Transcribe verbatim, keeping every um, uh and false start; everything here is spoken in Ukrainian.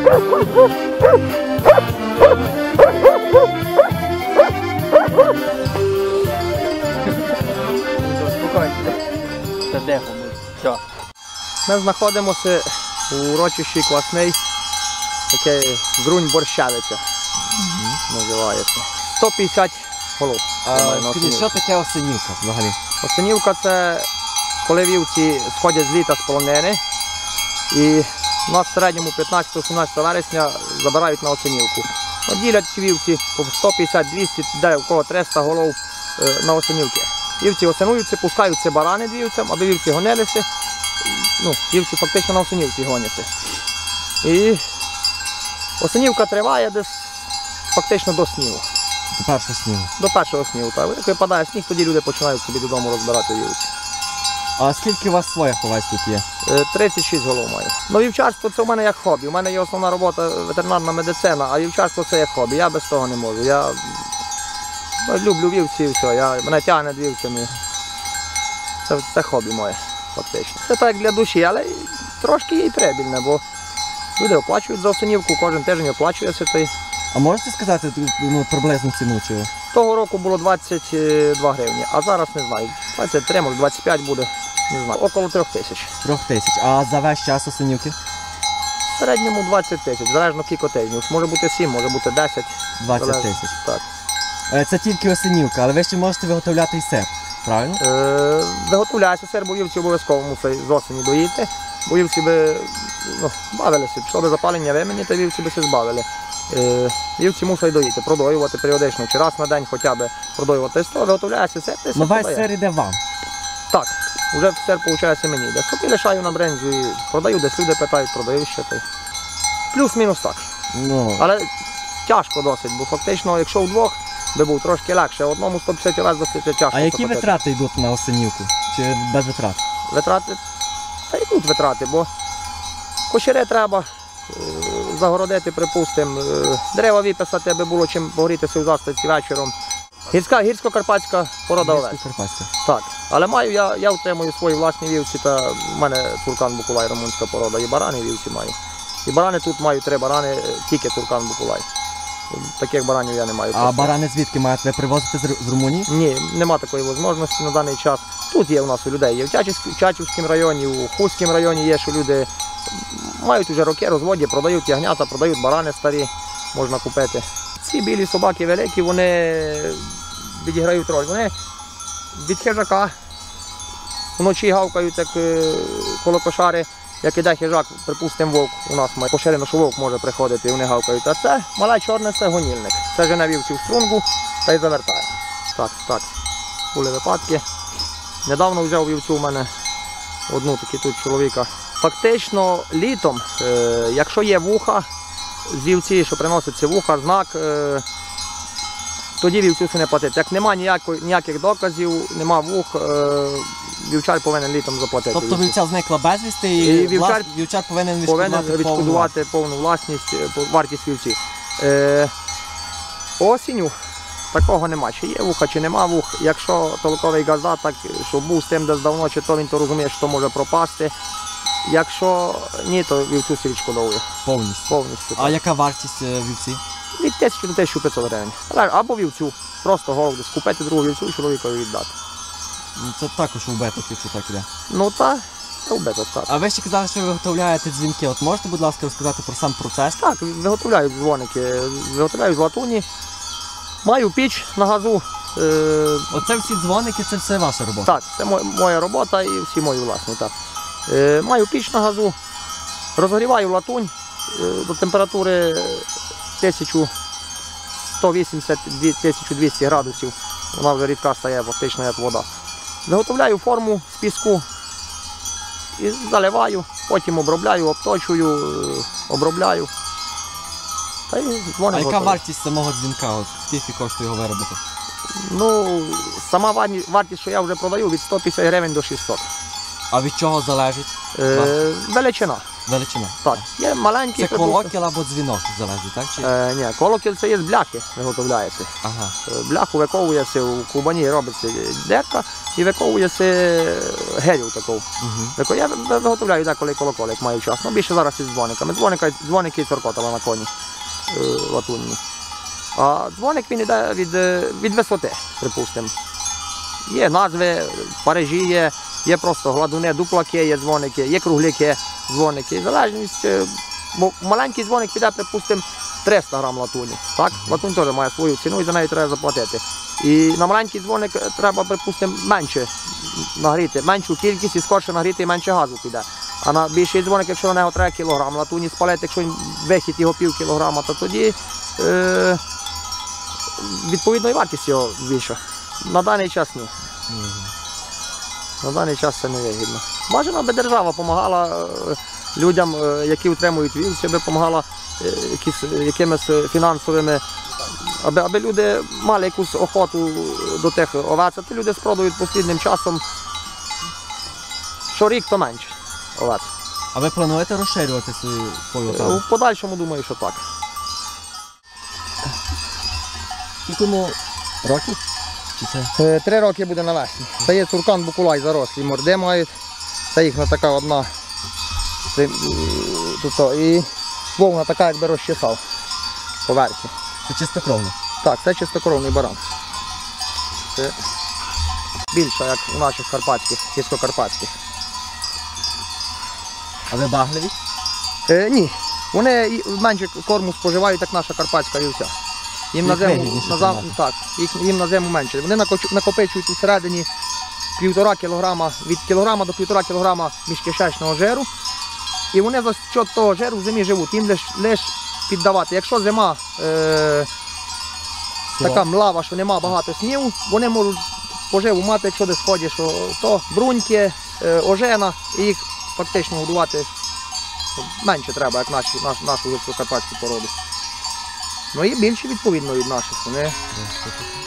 Ми знаходимося у урочищі Квасний, таке Грунь-Борщевиця називається. сто п'ятдесят голов. Скажіть, що таке осенівка взагалі? Осенівка – це коли вівці сходять з літа з полонини і у нас в середньому п'ятнадцятого-сімнадцятого вересня забирають на осенівку. Ділять вівці по сто п'ятдесят - двісті, де в кого триста голов на осенівки. Вівці осенуються, пускаються барани вівцям, аби вівці гонилися. Ну, вівці фактично на осенівці гоняться. І осенівка триває десь фактично до снігу. До першого снігу? До першого снігу, так. Як випадає сніг, тоді люди починають собі додому розбирати вівці. А скільки у вас своїх овець тут є? тридцять шість голов маю. Ну, вівчарство це в мене як хобі. У мене є основна робота ветеринарна медицина, а вівчарство це як хобі. Я без того не можу. Я ну, люблю вівці і все. Я... Мене тягне вівцями. Це, це хобі моє, фактично. Це так для душі, але трошки є і прибільне, бо люди оплачують за осенівку, кожен тиждень оплачується. Той. А можете сказати ну, приблизну ціну чого? Того року було двадцять два гривні, а зараз не знаю. двадцять три, може двадцять п'ять буде, не знаю. Около трьох тисяч. Трьох тисяч. А за весь час осенівки? В середньому двадцять тисяч, залежно кілька тижнів. Може бути сім, може бути десять. двадцять тисяч. Так. Це тільки осенівка, але ви ще можете виготовляти і сир, правильно? Е, виготовляється сир, бо вівці обов'язково мусить з осені доїти. Бо вівці би ну, бавилися, пішло би запалення вимені, то вівці би все збавили. Е, вівці мусить доїти, продоювати періодично, чи раз на день хоча б продоювати сто, виготовляється сир, ти ну, весь сир йде вам? Так, вже сир, виходить, мені йде. Соки лишаю на брензі, продаю, десь люди питають, продаю ще. Плюс-мінус так. Ну. Але тяжко досить, бо фактично, якщо вдвох, би був трошки легше, одному сто п'ятдесят овець досить тяжко. А які витрати йдуть на осенівку? Чи без витрат? Витрати? Та йдуть витрати, бо кошери треба загородити, припустимо, дерева виписати, аби було чим погрітися у застойці вечором. Гірська, гірсько-карпатська порода овець. Гірсько-карпатська. Так. Але маю, я, я утримую свої власні вівці, та в мене Туркан-Букулай, румунська порода, і барани вівці маю. І барани тут маю три барани, тільки Туркан-Букулай. Таких баранів я не маю. А просто. Барани звідки маєте? Ви привозите з Румунії? Ні, нема такої можливості на даний час. Тут є у нас у людей, є в Чачівському районі, у Хуському районі є, що люди мають вже роки, розводять, продають ягнята, продають барани старі, можна купити. Ці білі собаки великі, вони відіграють роль. Вони від хижака вночі гавкають, як коло кошари, як іде хижак, припустимо, вовк у нас має поширено, що вовк може приходити і вони гавкають. А це мале чорне, це гонільник. Це жене вівці в струнгу та й завертає. Так, так, були випадки. Недавно взяв вівцю у мене одну таку тут чоловіка. Фактично літом, е, якщо є вуха з вівці, що приноситься вуха, знак, е, тоді вівцю не платити. Як немає ніякої, ніяких доказів, нема вух, е, вівчар повинен літом заплатити. Тобто вівця зникла безвісти і, і вівчар, влас, вівчар повинен відшкодувати, повинен відшкодувати повну, повну власність, вартість вівці. Е, осінню такого нема. Чи є вуха, чи нема вух. Якщо толковий газда, так, що був з тим десь давно, чи то він то розуміє, що може пропасти. Якщо ні, то вівцю всі відшкодовує. Повністю? Повністю. А так. Яка вартість вівці? Від тисячі до тисячі п'ятсот гривень. Або вівцю. Просто голову десь купити другу вівцю і чоловікові віддати. Це також убиток, якщо так іде? Ну так, це убиток, так. А ви ще казали, що ви виготовляєте дзвінки. От можете, будь ласка, розказати про сам процес? Так, виготовляю дзвоники. Виготовляю з латуні. Маю піч на газу. Е... Оце всі дзвоники, це все ваша робота? Так, це моя робота і всі мої власні. Так. Е... Маю піч на газу, розгріваю латунь е... до температури тисяча сто вісімдесят - тисяча двісті градусів. Вона вже рідка стає фактично як вода. Виготовляю форму з піску і заливаю, потім обробляю, обточую, обробляю. Та й дзвоник А яка готовий. вартість самого дзвінка? От скільки коштує його виробити? Ну, сама вартість, що я вже продаю, від ста п'ятдесят гривень до шістсот. А від чого залежить? Е, величина. Величина. Так, є маленькі. Це припустимо. колокіл або дзвінок залежить, так? Чи... Е, ні, колокіл це є з бляхи, виготовляється. Ага. Е, Бляху виковується у кубані, робиться дерка і виковується гелю такого. Угу. Я виготовляю деколи колоколи, як маю час. Ну, більше зараз із дзвониками. Дзвоника, дзвоники і цоркотова на коні е, латунні. А дзвоник він йде від, е, від висоти, припустимо. Є назви, парижі є, є просто гладуни, дуплаки є дзвоники, є кругляки дзвоники. Залежність, е, бо маленький дзвоник піде, припустимо, триста грам латуні. Так? Латунь теж має свою ціну і за неї треба заплатити. І на маленький дзвоник треба, припустимо, менше нагріти, меншу кількість і скорше нагріти і менше газу піде. А на більший дзвоник, якщо на нього треба кілограм латуні спалити, якщо він вихід його пів кілограма, то тоді е, відповідно і вартість його більша. На даний час ні. Угу. На даний час це не вигідно. Бажано, аби держава допомагала людям, е, які утримують вівці, аби допомагала е, якісь, якимись фінансовими, аби, аби люди мали якусь охоту до тих овець. А ті люди спродають послідним часом, що рік, то менше овець. А ви плануєте розширювати свою свою Е, отару? У подальшому думаю, що так. Скільки ну років? Чи це? Е, Три роки буде навесні. Це є цуркан букулай зарослі, морди мають. Це їхня така одна. Це, е, тут, о, і вовна така, якби розчесав поверхи. Це чистокровно. Так, це чистокровний баран. Це більша, як у наших карпатських, гірсько-карпатських. А ви багливі? Е, ні, вони і менше корму споживають, як наша карпатська вівця. Їм на Їх зиму, вигідніше на зам... тримати. так, їх, їм на зиму менше. Вони накоч- накопичують у середині півтора кілограма, від кілограма до півтора кілограма міжкишечного жиру. І вони за счет того жиру в зимі живуть. Їм лише лиш піддавати. Якщо зима е... така млава, що нема багато снігу, вони можуть поживу мати, якщо десь ходять, що то бруньки, е... ожена, і їх фактично годувати менше треба, як наші, наш, нашу гірсько-карпатську породу. Ну і більше відповідно від наших. Вони